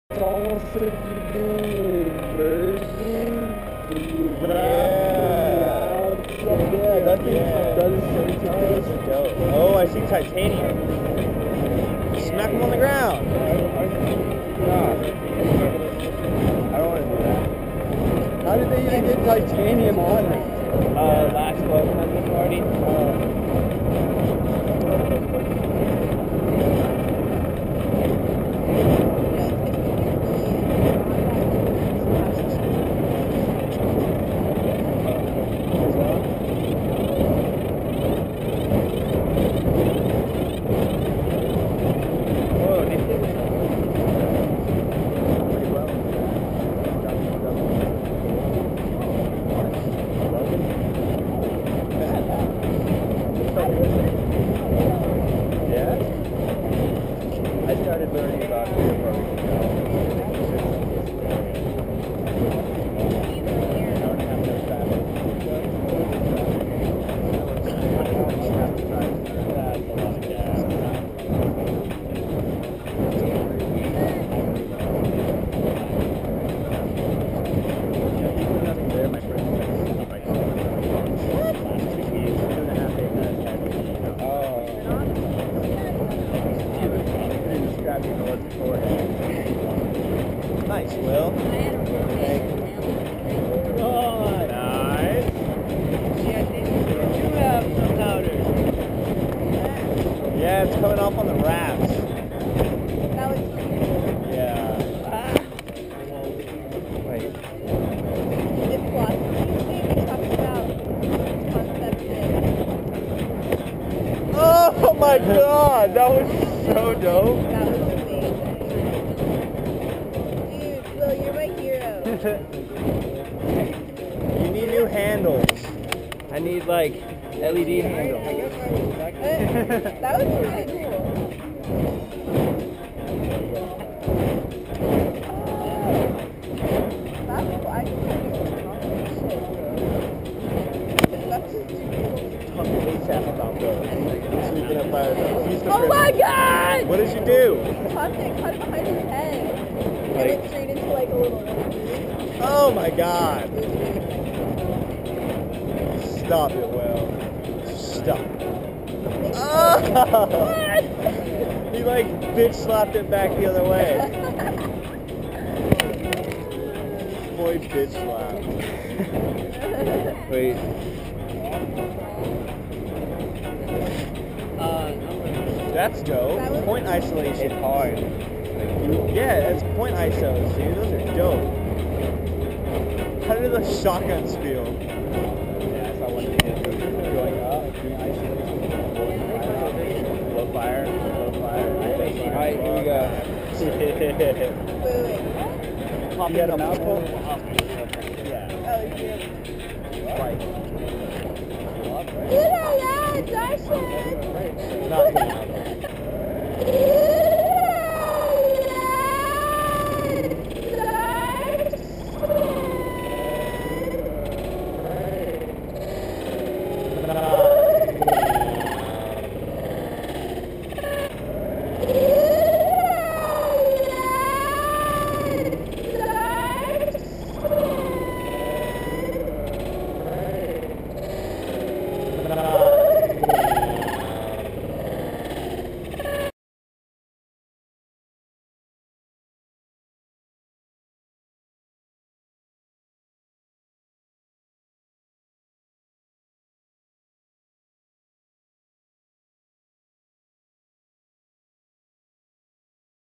Oh, I see titanium. Smack him on the ground. I don't want to do that. How did they even get titanium on it? Last close party. I started learning about video programming. Nice, Will. Oh, nice. You have some powder. Yeah, it's coming off on the wraps. That was Yeah. Wait. Lip gloss. We talked about concept Oh my god, that was so dope. That was amazing. Dude, Will, you're my hero. You need new handles. I need like LED handles. That was really cool. That's cool. I can Oh my god! What did you do? Cut it behind his head. And it straight into like a little. Oh my god. Stop it, Will. Stop. Oh! He like bitch slapped it back the other way. Boy, bitch slap. Wait. That's dope. Point isolation. It's hard. Yeah, that's point ISOs, dude. Those are dope. How do the shotguns feel? Yeah, I saw one of the going up, isolation, low fire. Alright, here we go. Wait. Pop you had a mouthful? Yeah. Oh, yeah. Right. Yeah, Darshan! Not here.